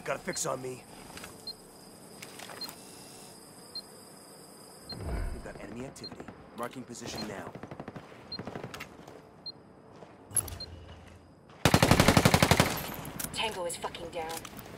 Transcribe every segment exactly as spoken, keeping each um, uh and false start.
Got a fix on me. We've got enemy activity. Marking position now. Tango is fucking down.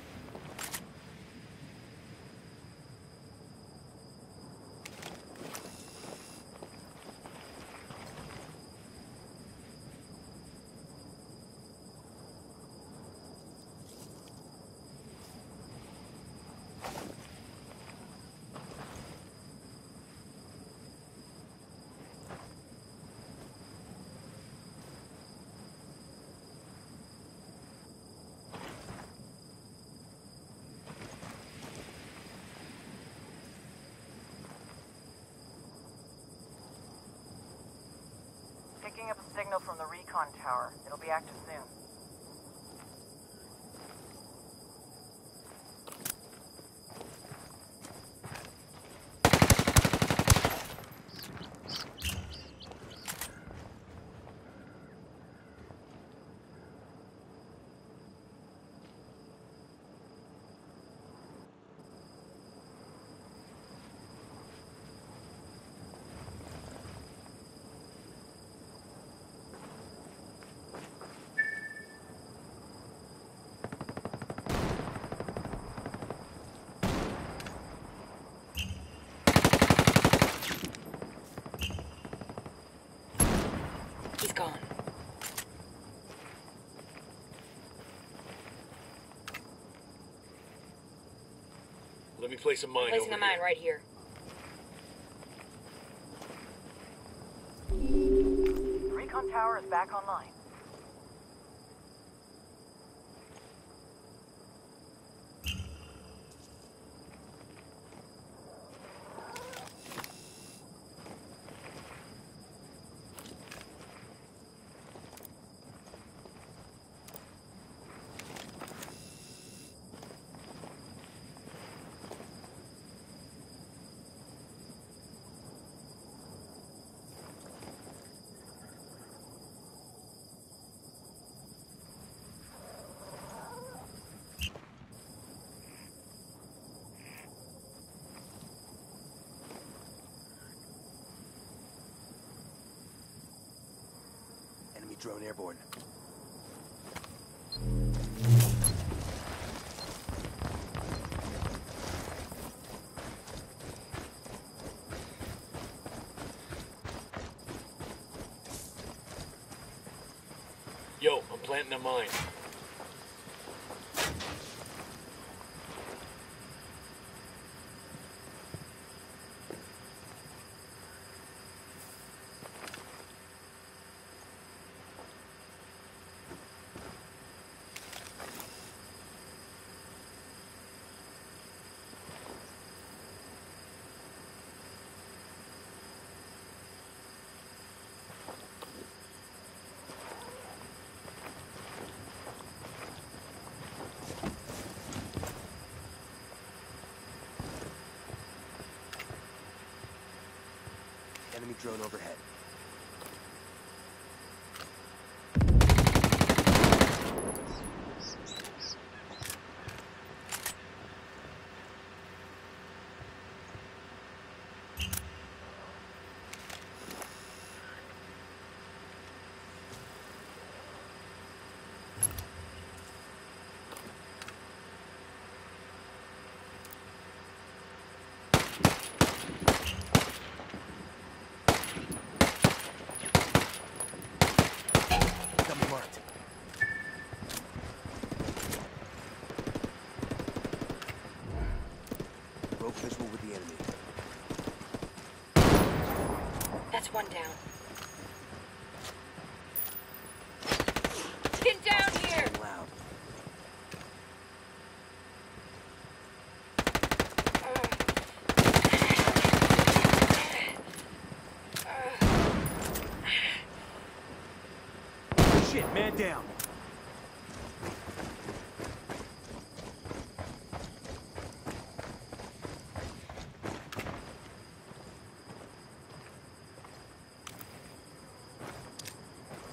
Picking up a signal from the recon tower. It'll be active soon. He's gone. Let me place a mine Placing over a mine here. right here. The recon tower is back online. Enemy drone airborne. Yo, I'm planting a mine. Enemy drone overhead. Dummy marked. Broke visual with the enemy. That's one down. Get down here! Loud. Shit, man down.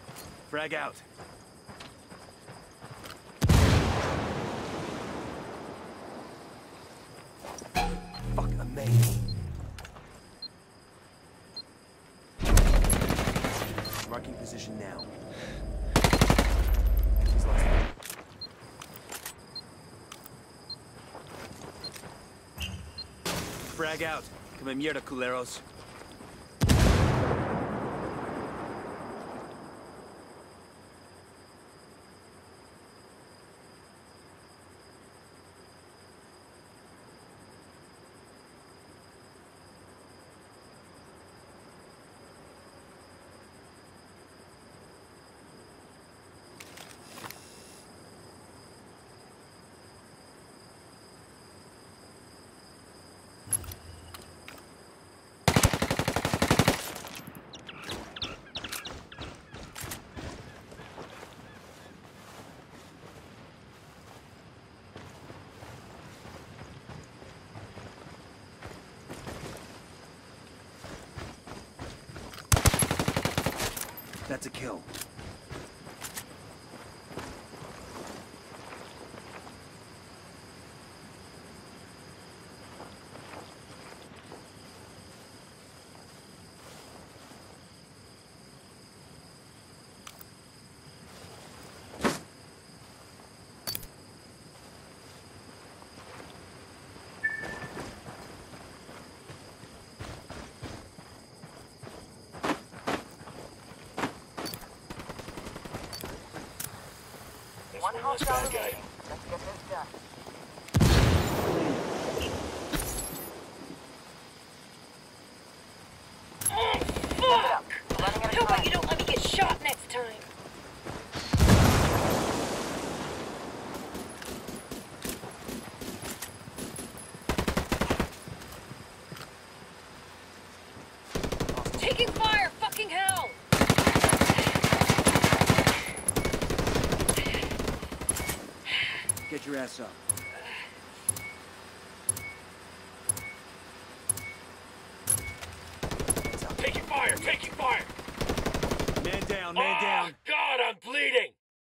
Frag out. position now. He's lost it. Frag out. Come in mierda, culeros. That's a kill. One That's hostile bad guy. remaining. Let's get this done. Oh, Keep it up. fuck! We're running out How of about time. you don't let me get shot next time? Taking fire! Fucking hell! Get your ass up. Taking fire! Taking fire! Man down, man oh, down. God, I'm bleeding!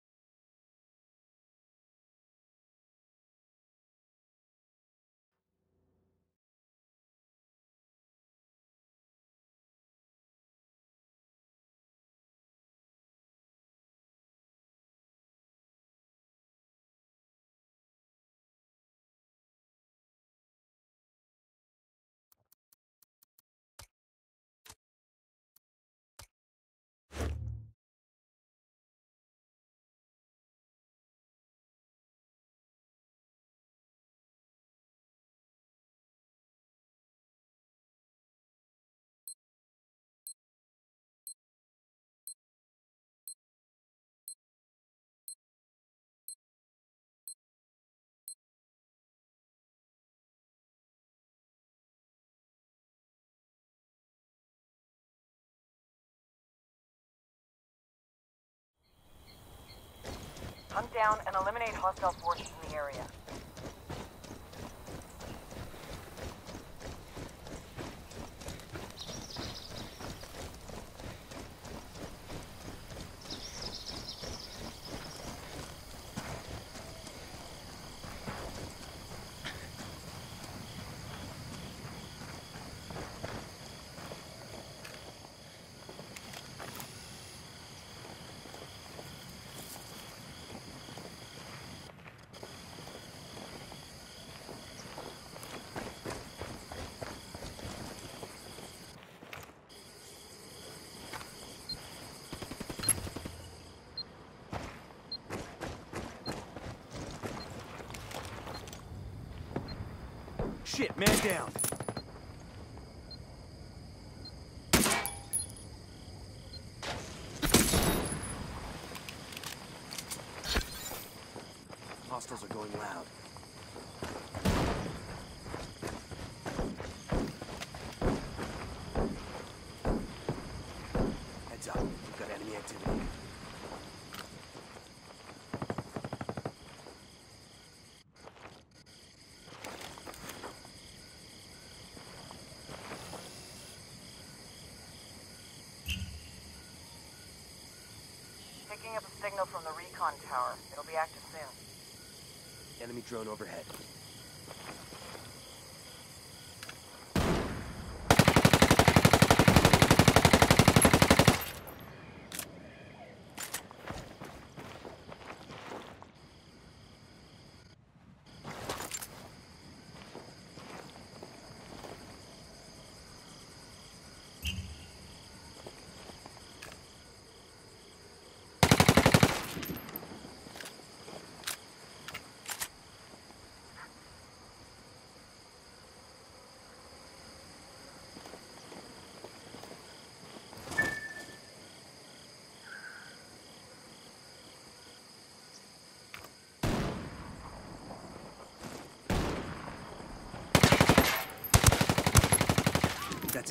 Hunt down and eliminate hostile forces in the area. Shit, man down. Hostiles are going loud. Heads up, we've got enemy activity. Picking up a signal from the recon tower. It'll be active soon. Enemy drone overhead.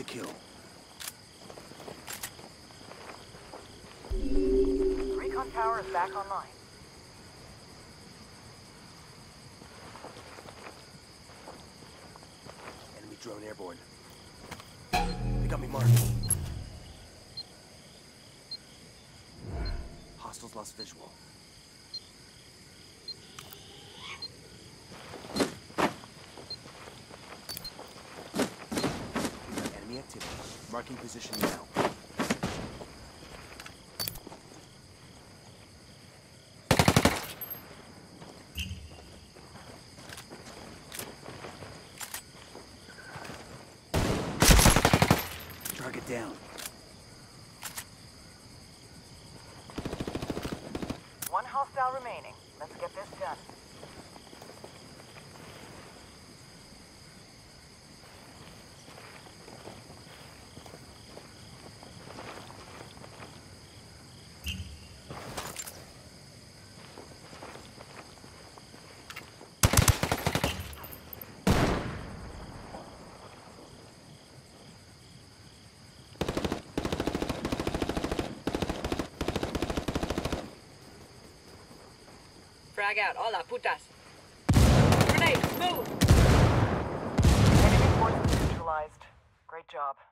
to kill. The recon tower is back online. Enemy drone airborne. They got me marked. Hostiles lost visual. Enemy activity. Marking position now. Target down. One hostile remaining. Let's get this done. Frag out. Hola, putas. Grenade, move! Enemy forces neutralized. Great job.